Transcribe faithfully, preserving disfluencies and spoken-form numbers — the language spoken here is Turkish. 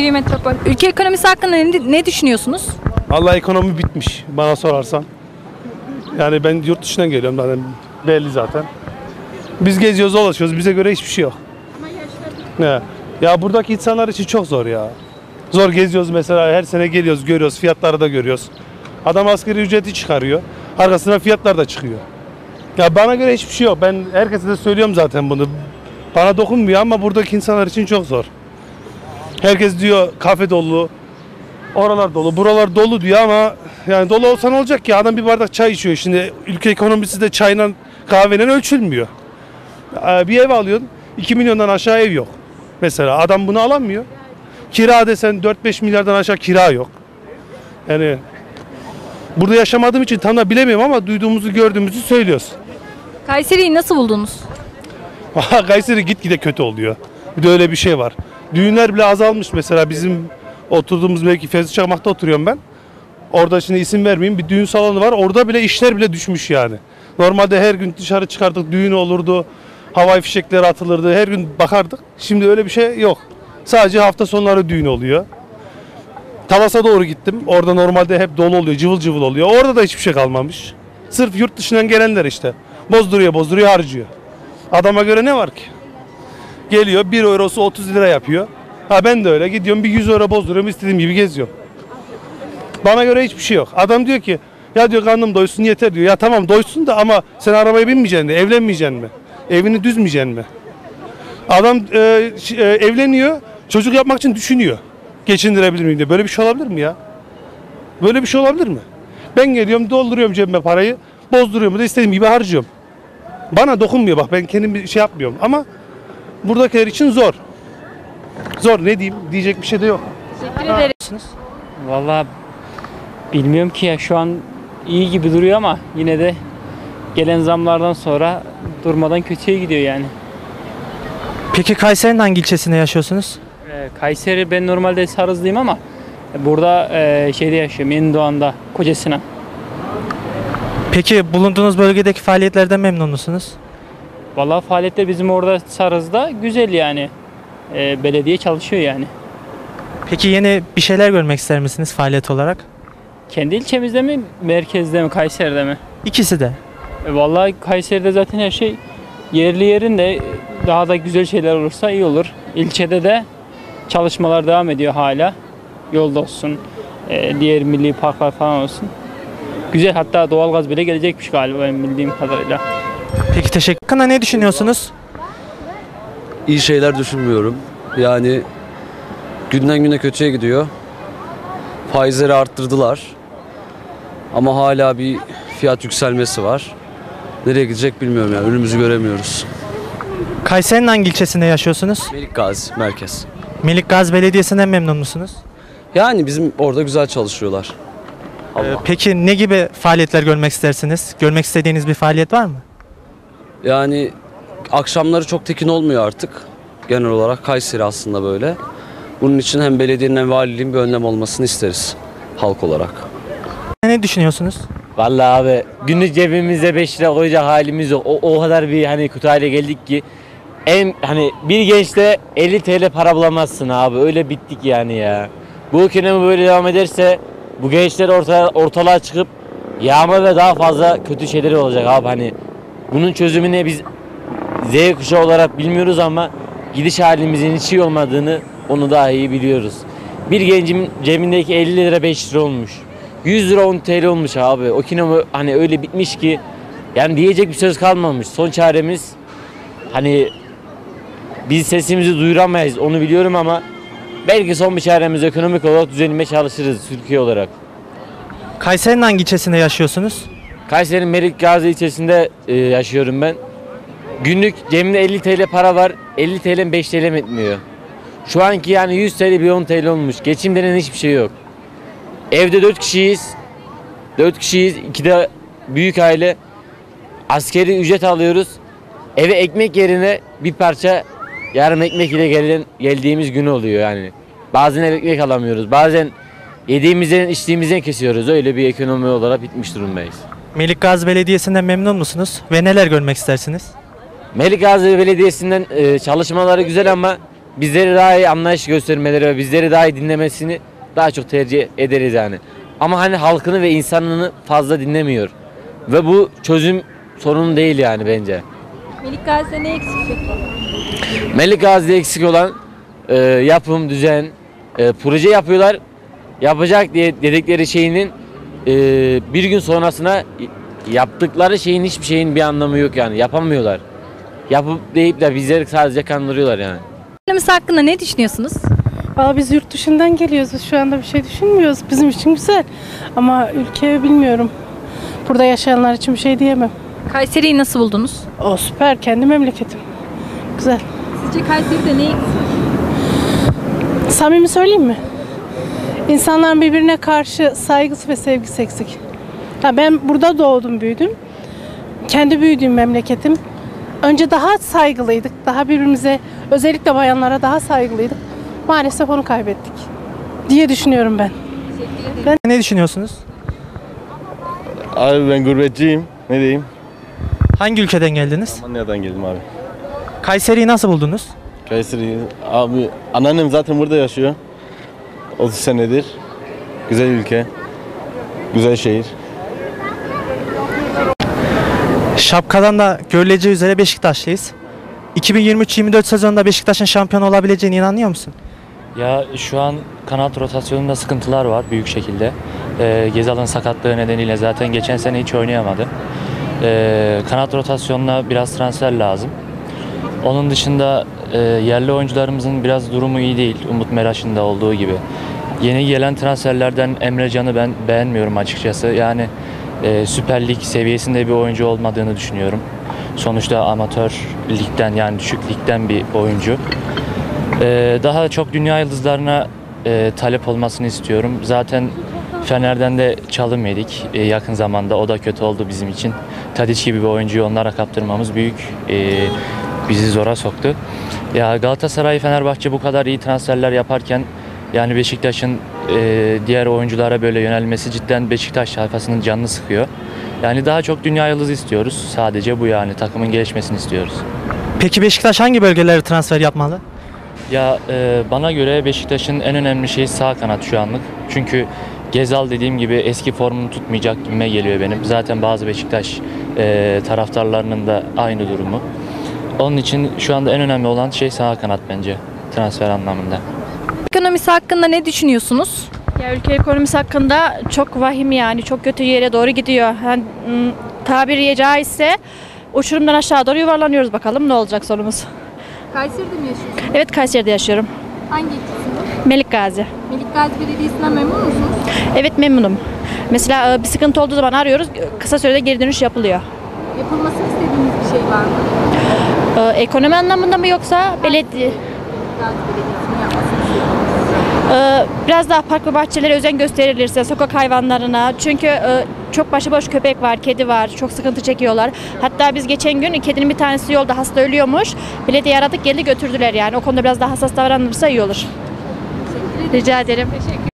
Kayseri Metropol. Ülke ekonomisi hakkında ne, ne düşünüyorsunuz? Vallahi ekonomi bitmiş bana sorarsan. Yani ben yurt dışından geliyorum zaten, belli zaten. Biz geziyoruz, dolaşıyoruz, bize göre hiçbir şey yok. Ne? Ya buradaki insanlar için çok zor ya. Zor geziyoruz mesela, her sene geliyoruz, görüyoruz, fiyatları da görüyoruz. Adam asgari ücreti çıkarıyor, arkasına fiyatlar da çıkıyor. Ya bana göre hiçbir şey yok. Ben herkese de söylüyorum zaten bunu. Bana dokunmuyor ama buradaki insanlar için çok zor. Herkes diyor kafe dolu, oralar dolu, buralar dolu diyor ama yani dolu olsa ne olacak ki? Adam bir bardak çay içiyor. Şimdi ülke ekonomisi de çayla kahveyle ölçülmüyor. Bir ev alıyorsun, iki milyondan aşağı ev yok. Mesela adam bunu alamıyor. Kira desen dört beş milyardan aşağı kira yok. Yani burada yaşamadığım için tam da bilemiyorum ama duyduğumuzu gördüğümüzü söylüyoruz. Kayseri'yi nasıl buldunuz? Kayseri gitgide kötü oluyor. Bir de öyle bir şey var. Düğünler bile azalmış mesela, bizim oturduğumuz belki Fevzi Çakmak'ta oturuyorum ben. Orada şimdi isim vermeyeyim, bir düğün salonu var. Orada bile işler bile düşmüş yani. Normalde her gün dışarı çıkardık, düğün olurdu. Havai fişekleri atılırdı, her gün bakardık. Şimdi öyle bir şey yok. Sadece hafta sonları düğün oluyor. Talas'a doğru gittim. Orada normalde hep dolu oluyor, cıvıl cıvıl oluyor. Orada da hiçbir şey kalmamış. Sırf yurt dışından gelenler işte. Bozduruyor, bozduruyor, harcıyor. Adama göre ne var ki? Geliyor, bir eurosu otuz lira yapıyor. Ha ben de öyle gidiyorum, bir yüz euro bozduruyorum, istediğim gibi geziyorum. Bana göre hiçbir şey yok. Adam diyor ki, ya diyor karnım doysun yeter diyor. Ya tamam doysun da ama sen arabaya binmeyeceksin mi? Evlenmeyeceksin mi? Evini düzmeyeceksin mi? Adam e, e, evleniyor, çocuk yapmak için düşünüyor. Geçindirebilir miyim diye. Böyle bir şey olabilir mi ya? Böyle bir şey olabilir mi? Ben geliyorum, dolduruyorum cebime parayı, bozduruyorum da istediğim gibi harcıyorum. Bana dokunmuyor bak, ben kendim bir şey yapmıyorum ama buradakiler için zor. Zor, ne diyeyim, diyecek bir şey de yok. Teşekkür ederiz. Vallahi bilmiyorum ki ya, şu an iyi gibi duruyor ama yine de gelen zamlardan sonra durmadan kötüye gidiyor yani. Peki Kayseri'nin hangi ilçesinde yaşıyorsunuz? Ee, Kayseri, ben normalde Sarızlıyım ama burada e, şeyde yaşıyorum, Yeni Doğan'da, Kocasinan. Peki bulunduğunuz bölgedeki faaliyetlerden memnun musunuz? Vallahi faaliyetler bizim orada Sarız'da güzel yani. Ee, belediye çalışıyor yani. Peki yeni bir şeyler görmek ister misiniz faaliyet olarak? Kendi ilçemizde mi, merkezde mi, Kayseri'de mi? İkisi de. E, vallahi Kayseri'de zaten her şey yerli yerinde, daha da güzel şeyler olursa iyi olur. İlçede de çalışmalar devam ediyor hala. Yolda olsun, e, diğer milli parklar falan olsun. Güzel, hatta doğalgaz bile gelecekmiş galiba benim bildiğim kadarıyla. Peki teşekkür ederim. Hakkında ne düşünüyorsunuz? İyi şeyler düşünmüyorum. Yani günden güne kötüye gidiyor. Faizleri arttırdılar. Ama hala bir fiyat yükselmesi var. Nereye gidecek bilmiyorum yani. Önümüzü göremiyoruz. Kayseri'nin hangi ilçesinde yaşıyorsunuz? Melikgazi merkez. Melikgazi Belediyesi'nden memnun musunuz? Yani bizim orada güzel çalışıyorlar. Ee, Allah. peki ne gibi faaliyetler görmek istersiniz? Görmek istediğiniz bir faaliyet var mı? Yani akşamları çok tekin olmuyor artık. Genel olarak Kayseri aslında böyle. Bunun için hem belediyenin hem valiliğin bir önlem olmasını isteriz halk olarak. Ne düşünüyorsunuz? Vallahi abi günlük cebimizde beş lira koyacak halimiz yok. O, o kadar bir hani kötü hale geldik ki en hani bir gençte elli TL para bulamazsın abi. Öyle bittik yani ya. Bu ekonomi böyle devam ederse bu gençler orta, ortalığa çıkıp yağma ve daha fazla kötü şeyleri olacak abi. Hani bunun çözümünü biz Z kuşağı olarak bilmiyoruz ama gidiş halimizin hiç iyi olmadığını onu daha iyi biliyoruz. Bir gencin cebindeki elli lira beş lira olmuş. yüz lira on TL olmuş abi. O kino hani öyle bitmiş ki yani diyecek bir söz kalmamış. Son çaremiz hani biz sesimizi duyuramayız onu biliyorum ama belki son bir çaremiz ekonomik olarak düzenlemeye çalışırız Türkiye olarak. Kayseri'nin hangi ilçesinde yaşıyorsunuz? Kayseri'nin Melikgazi ilçesinde e, yaşıyorum ben. Günlük cebimde elli TL para var. elli TL beş TL etmiyor. Şu anki yani yüz TL bir on TL olmuş. Geçim denen hiçbir şey yok. Evde dört kişiyiz. dört kişiyiz. İki de büyük aile. Askeri ücret alıyoruz. Eve ekmek yerine bir parça yarım ekmek ile gelen, geldiğimiz gün oluyor yani. Bazen ev ekmek alamıyoruz. Bazen yediğimizden içtiğimizden kesiyoruz. Öyle bir ekonomi olarak bitmiş durumdayız. Melikgazi Belediyesi'nden memnun musunuz? Ve neler görmek istersiniz? Melikgazi Belediyesi'nden e, çalışmaları güzel ama bizleri daha iyi anlayış göstermeleri ve bizleri daha iyi dinlemesini daha çok tercih ederiz yani. Ama hani halkını ve insanını fazla dinlemiyor. Ve bu çözüm sorunu değil yani bence. Melik Gazi'de ne eksik peki? Melik Gazi'de eksik olan e, yapım, düzen, e, proje yapıyorlar. Yapacak diye dedikleri şeyinin e, bir gün sonrasına yaptıkları şeyin hiçbir şeyin bir anlamı yok yani. Yapamıyorlar. Yapıp deyip de bizleri sadece kandırıyorlar yani. Ekonomisi hakkında ne düşünüyorsunuz? Valla biz yurt dışından geliyoruz. Biz şu anda bir şey düşünmüyoruz. Bizim için güzel. Ama ülke bilmiyorum. Burada yaşayanlar için bir şey diyemem. Kayseri'yi nasıl buldunuz? O süper. Kendi memleketim. Güzel. Sizce Kayseri'de ne eksik? Samimi söyleyeyim mi? İnsanların birbirine karşı saygısı ve sevgisi eksik. Ya ben burada doğdum, büyüdüm. Kendi büyüdüğüm memleketim. Önce daha saygılıydık. Daha birbirimize, özellikle bayanlara daha saygılıydık. Maalesef onu kaybettik diye düşünüyorum ben. Ne düşünüyorsunuz? Abi ben gurbetçiyim. Ne diyeyim? Hangi ülkeden geldiniz? Almanya'dan geldim abi. Kayseri'yi nasıl buldunuz? Kayseri. Abi anneannem zaten burada yaşıyor. otuz senedir. Güzel ülke. Güzel şehir. Şapkadan da görüleceği üzere Beşiktaşlıyız. iki bin yirmi üç yirmi dört sezonunda Beşiktaş'ın şampiyon olabileceğine inanıyor musun? Ya şu an kanat rotasyonunda sıkıntılar var büyük şekilde. Ee, Gezal'ın sakatlığı nedeniyle zaten geçen sene hiç oynayamadı. Ee, kanat rotasyonuna biraz transfer lazım. Onun dışında e, yerli oyuncularımızın biraz durumu iyi değil. Umut Meraş'ın da olduğu gibi. Yeni gelen transferlerden Emre Can'ı ben beğenmiyorum açıkçası. Yani e, Süper Lig seviyesinde bir oyuncu olmadığını düşünüyorum. Sonuçta amatör ligden yani düşük ligden bir oyuncu. Ee, daha çok dünya yıldızlarına e, talep olmasını istiyorum. Zaten Fener'den de çalım yedik e, yakın zamanda. O da kötü oldu bizim için. Tadiç gibi bir oyuncuyu onlara kaptırmamız büyük e, bizi zora soktu. Ya Galatasaray, Fenerbahçe bu kadar iyi transferler yaparken yani Beşiktaş'ın e, diğer oyunculara böyle yönelmesi cidden Beşiktaş sayfasının canını sıkıyor. Yani daha çok dünya yıldızı istiyoruz. Sadece bu yani takımın gelişmesini istiyoruz. Peki Beşiktaş hangi bölgelere transfer yapmalı? Ya e, bana göre Beşiktaş'ın en önemli şeyi sağ kanat şu anlık. Çünkü Gezal dediğim gibi eski formunu tutmayacak gibime geliyor benim. Zaten bazı Beşiktaş e, taraftarlarının da aynı durumu. Onun için şu anda en önemli olan şey sağ kanat bence transfer anlamında. Ekonomisi hakkında ne düşünüyorsunuz? Ya ülke ekonomisi hakkında çok vahim yani çok kötü yere doğru gidiyor. Yani, m, tabiri caizse uçurumdan aşağı doğru yuvarlanıyoruz, bakalım ne olacak sonumuz. Kayseri'de mi yaşıyorsunuz? Evet, Kayseri'de yaşıyorum. Hangi ilçesinde? Melik Gazi. Melik Gazi Belediyesi'nden memnun musunuz? Evet, memnunum. Mesela e, bir sıkıntı olduğu zaman arıyoruz, kısa sürede geri dönüş yapılıyor. Yapılmasını istediğiniz bir şey var mı? E, ekonomi anlamında mı yoksa belediye? Gazi Belediyesi'nin yapmasını istediğiniz. Ee, Biraz daha park ve bahçelere özen gösterilirse, sokak hayvanlarına, çünkü e, çok başıboş köpek var, kedi var, çok sıkıntı çekiyorlar. Hatta biz geçen gün kedinin bir tanesi yolda hasta ölüyormuş, belediye aradık, geldi götürdüler yani. O konuda biraz daha hassas davranılırsa iyi olur. Rica ederim.